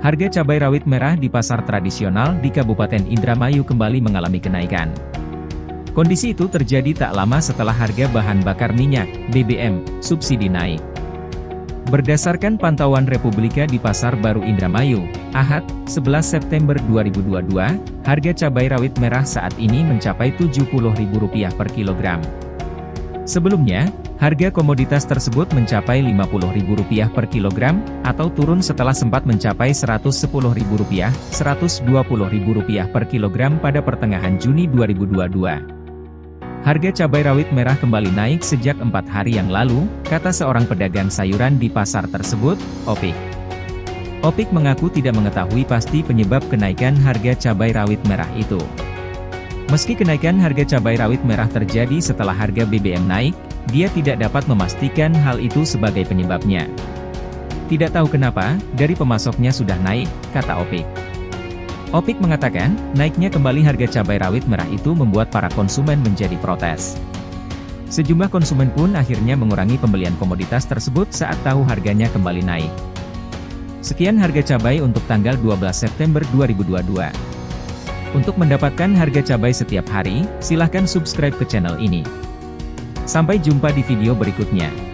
Harga cabai rawit merah di pasar tradisional di Kabupaten Indramayu kembali mengalami kenaikan. Kondisi itu terjadi tak lama setelah harga bahan bakar minyak, BBM, subsidi naik. Berdasarkan pantauan Republika di Pasar Baru Indramayu, Ahad, 11 September 2022, harga cabai rawit merah saat ini mencapai Rp70.000 per kilogram. Sebelumnya, harga komoditas tersebut mencapai Rp50.000 per kilogram, atau turun setelah sempat mencapai Rp110.000, Rp120.000 per kilogram pada pertengahan Juni 2022. Harga cabai rawit merah kembali naik sejak 4 hari yang lalu, kata seorang pedagang sayuran di pasar tersebut, Opik. Opik mengaku tidak mengetahui pasti penyebab kenaikan harga cabai rawit merah itu. Meski kenaikan harga cabai rawit merah terjadi setelah harga BBM naik, dia tidak dapat memastikan hal itu sebagai penyebabnya. Tidak tahu kenapa, dari pemasoknya sudah naik, kata Opik. Opik mengatakan, naiknya kembali harga cabai rawit merah itu membuat para konsumen menjadi protes. Sejumlah konsumen pun akhirnya mengurangi pembelian komoditas tersebut saat tahu harganya kembali naik. Sekian harga cabai untuk tanggal 12 September 2022. Untuk mendapatkan harga cabai setiap hari, silahkan subscribe ke channel ini. Sampai jumpa di video berikutnya.